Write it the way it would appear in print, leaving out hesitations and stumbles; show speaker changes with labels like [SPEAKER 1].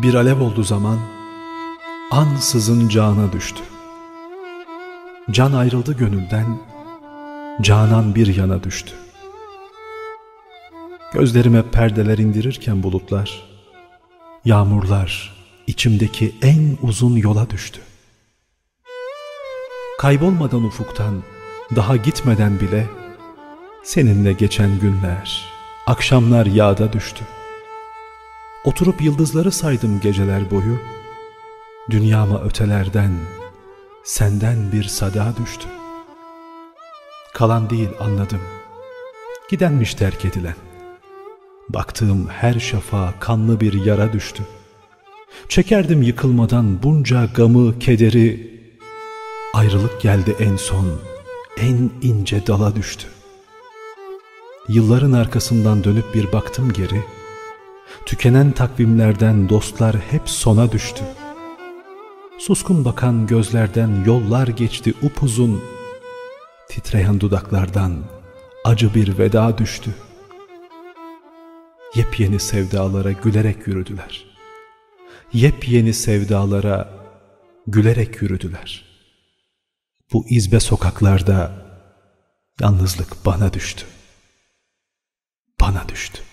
[SPEAKER 1] Bir alev oldu zaman, ansızın cana düştü. Can ayrıldı gönülden, canan bir yana düştü. Gözlerime perdeler indirirken bulutlar, yağmurlar içimdeki en uzun yola düştü. Kaybolmadan ufuktan, daha gitmeden bile, seninle geçen günler, akşamlar yağda düştü. Oturup yıldızları saydım geceler boyu, dünyama ötelerden, senden bir sada düştü. Kalan değil anladım, gidenmiş terk edilen. Baktığım her şafağa kanlı bir yara düştü. Çekerdim yıkılmadan bunca gamı, kederi. Ayrılık geldi en son, en ince dala düştü. Yılların arkasından dönüp bir baktım geri. Tükenen takvimlerden dostlar hep sona düştü. Suskun bakan gözlerden yollar geçti upuzun. Titreyen dudaklardan acı bir veda düştü. Yepyeni sevdalara gülerek yürüdüler. Yepyeni sevdalara gülerek yürüdüler. Bu izbe sokaklarda yalnızlık bana düştü. Bana düştü.